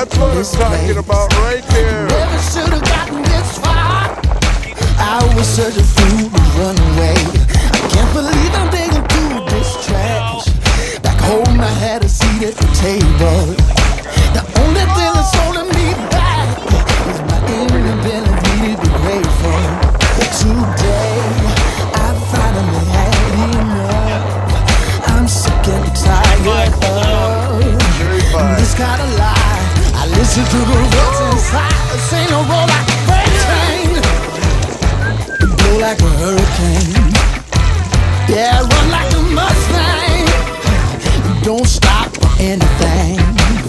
That's what I'm talking about right there. Never should have gotten this far. I was such a fool to run away. I can't believe I'm digging through this trash. Back home I had a seat at the table. The only thing that's holding me back is my inability to be grateful. Today I finally had enough. I'm sick and tired of this kind of life. I listen to the words inside. This ain't no roll like a freight train. It blow like a hurricane. Yeah, run like a Mustang. Don't stop for anything.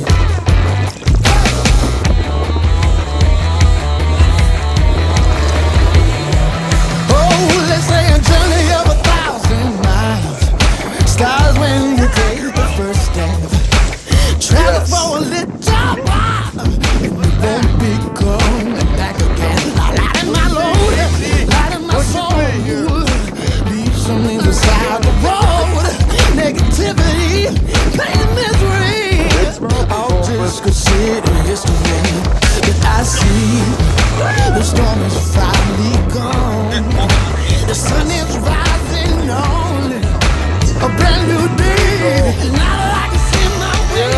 Oh, let's say a journey of 1,000 miles. Stars when you take the first step. Travel for a little while, and you won't be coming back again. Light in my load, light in my soul. Leave some things beside the road. Negativity, pain and misery. I'll just consider history. But I see the storm is finally gone. The sun is rising on a brand new day. Now I can see my way.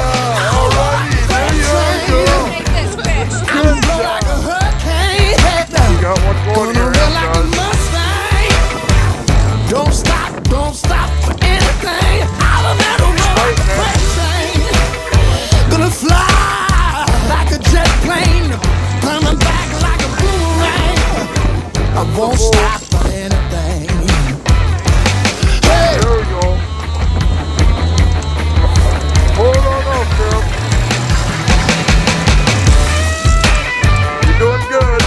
Don't stop for anything. I'm a metal train. Gonna fly like a jet plane, coming back like a boomerang. I won't stop for anything. Hey, there we go. Hold on up, girl. You're doing good.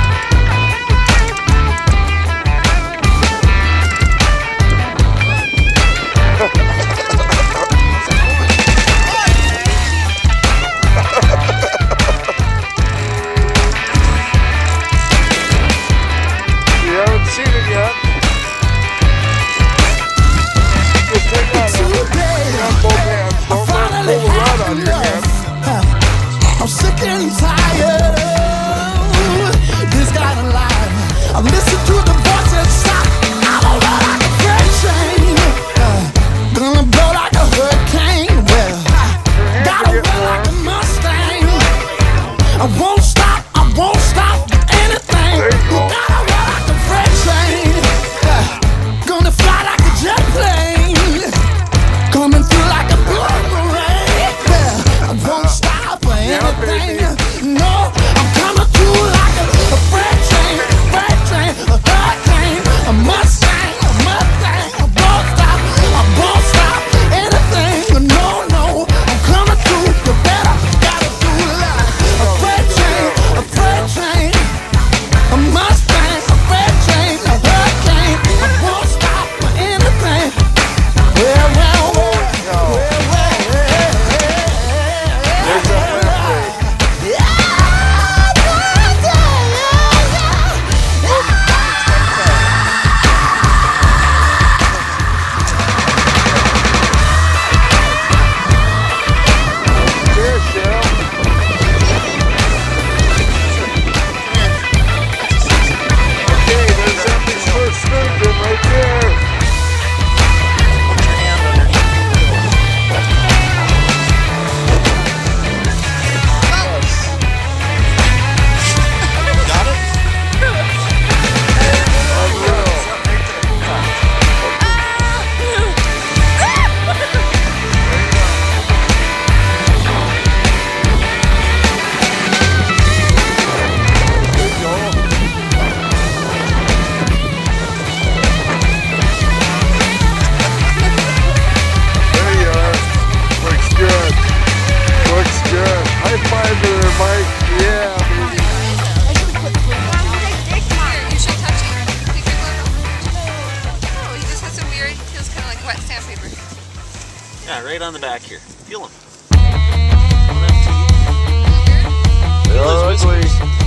I'm sick and tired of this kind of life. I listen to the voice inside. I'm a run like a freight train. Gonna blow like a hurricane. Well, gotta run like a Mustang. I won't stop for anything. Gotta run like a freight train. Gonna fly like a jet plane. Coming through like a boomerang. I won't stop for anything. No, I'm coming through like a freight train, a hurricane, a Mustang, I won't stop anything. No, I'm coming through. You better gotta do like a freight train, a Mustang, a freight train, a hurricane. I won't stop for anything. Sturgeon right there. Put your hand underneath. Got it? High five there, Mike. Yeah, baby. You should touch it. Pick your glove. Oh, he just has some weird, feels kind of like wet sandpaper. Yeah, right on the back here. Feel them. They're ugly.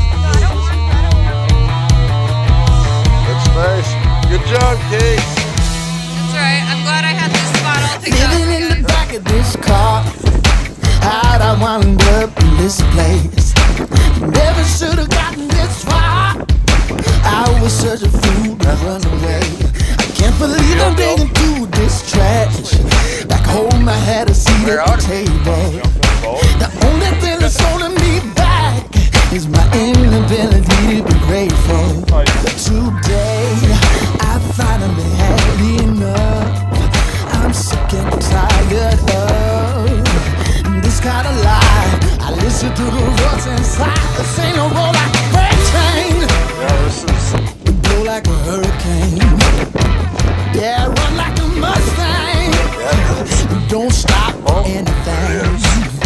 That's nice. Good job, Kate. That's right. I'm glad I had this spot all picked up. Living in the back of this car, how'd I wind up this place. Never should have gotten this far. I was such a fool to run away. I can't believe I'm digging through this trash. Back home I had a seat at the table. The only thing that's holding me back is my inability to be grateful. Today I finally had enough. I'm sick and tired of this kind of life. I listen to the voice inside. This ain't no roll like a freight train. Yeah, this is. Blow like a hurricane. Yeah, run like a Mustang. Don't stop for anything.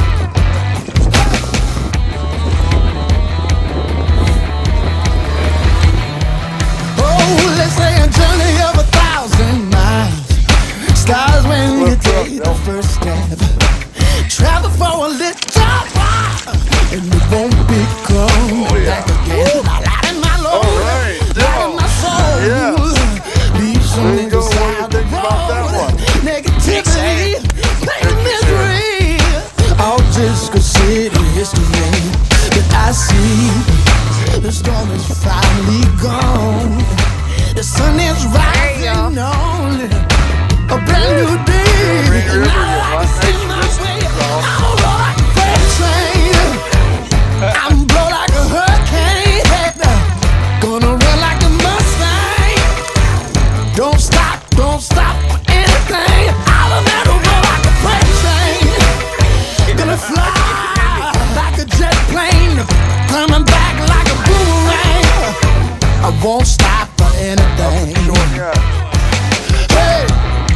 Oh, let's say a journey of 1,000 miles. Stars when you take the first step. Travel for a little while, and it won't become back again. I light in my load, light in my soul. Yeah. Leave some There you go. What do you inside the think about that road. one? Negativity, pain, misery, all just consider history. But I see the storm is finally gone. The sun is rising on a brand new day. And I see my way. I'm blow like a freight train. I'm blow like a hurricane. Gonna run like a Mustang. Don't stop for anything. I'm gonna roll like a freight train. Gonna fly like a jet plane. Coming back like a boomerang. I won't stop for anything. Hey!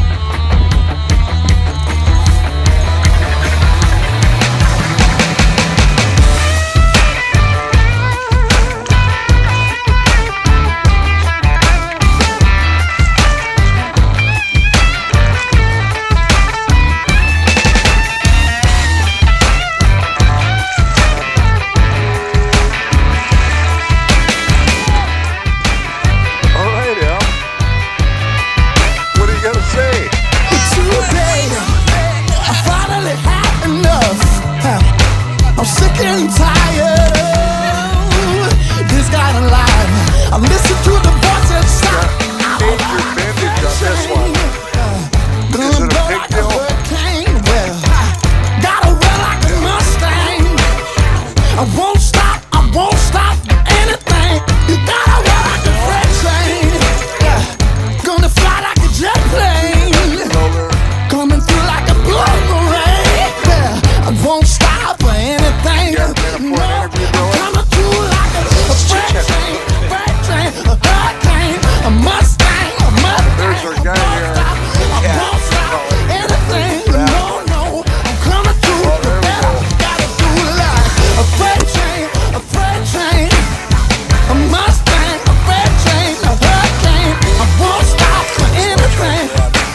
I'm sick and tired of this kind of life. I listen to the voices stop. Major bandage on this one. Is it a big deal? Well, gotta run like a Mustang. I won't stop for anything. You gotta run like a freight train. Gonna fly like a jet plane. Coming through like a boomerang. I won't stop for anything. No, I'm coming through like a freight train, a hurricane, a Mustang, a Mustang. There's our guy here. I won't stop for anything. No, I'm coming through. Gotta do like a freight train, a Mustang, a freight train, a hurricane. I won't stop for anything.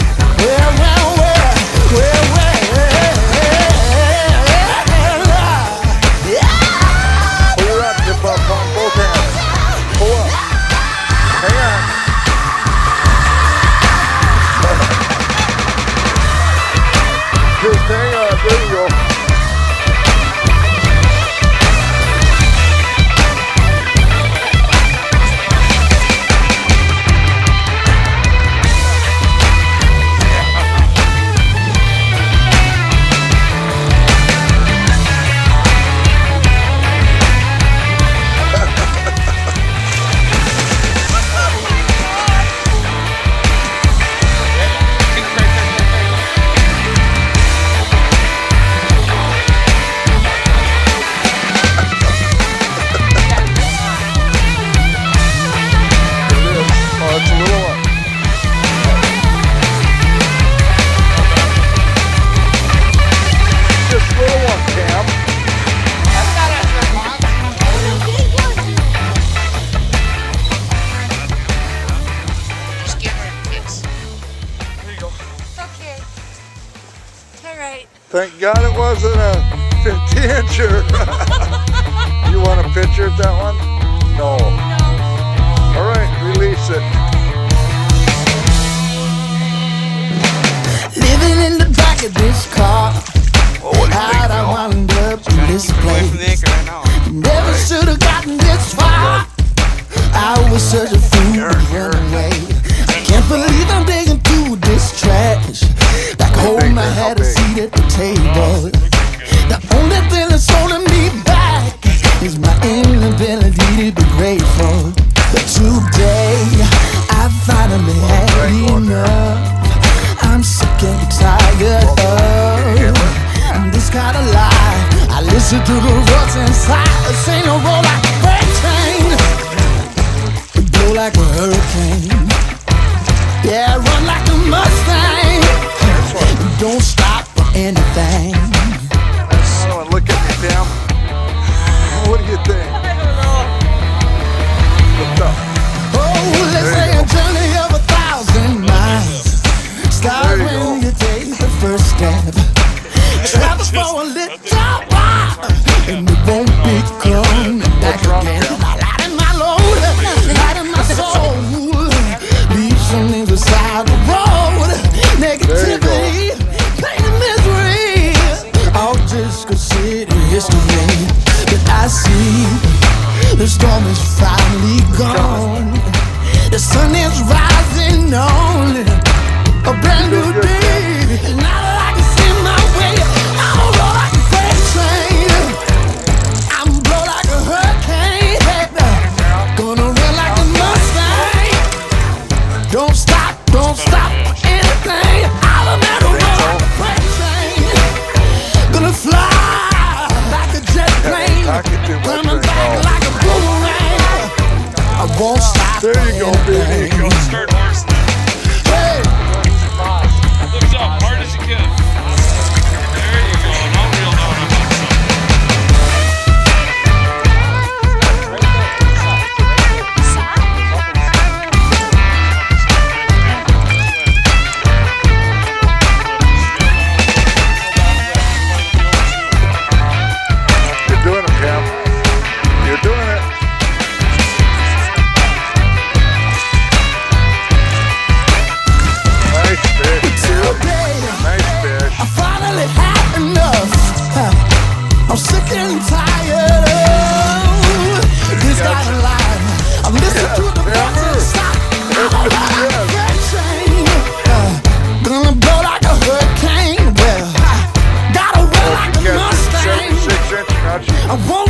Hang on, there you go. Thank God it wasn't a 50-incher. You want a picture of that one? No. All right, release it. Living in the back of this car. How'd I wind up in this place? Listen to the what's inside. This ain't no roll like a freight train. We blow like a hurricane. Yeah, run like a Mustang. Don't stop for anything. Oh, look at me, Pam. What do you think? What's up? Oh, let's say a journey of 1,000 miles. Start when you take the first step. Travel for a little while, and it won't become back again. I light in my load, light in my soul. Leave some things beside the road. Negativity, pain and misery, all just consider history. But I see the storm is finally gone. The sun is rising on a brand new day. And now that I can see my way, I'm a roll like a freight train. I'm blow like a hurricane. Gonna run like a Mustang. Don't stop for anything. I'm a man who roll like a freight train. Gonna fly like a jet plane. Coming back like a boomerang. I won't stop. There you go, baby. Go start horse now. Hey. Lift up, hard as you can. There you go. No real no. You're doing it, Pam. You're doing it. Nice fish, Pam. Nice fish. I finally had enough. I'm sick and tired of this guy alive. I'm listening to the voices stop. I'm on a freight train. Gonna blow like a hurricane. Well, gotta run like a Mustang. 6 inch notch. I won't